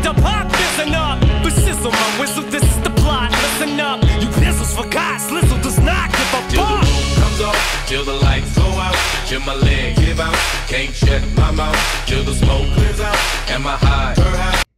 the pop, listen up. But sizzle my whistle, this is the plot. Listen up, you pistols for God, Slizzle does not give a Till the fuck. roof comes off, till the lights go out, till my leg give out, can't shut my mouth, till the smoke clears out, and my high.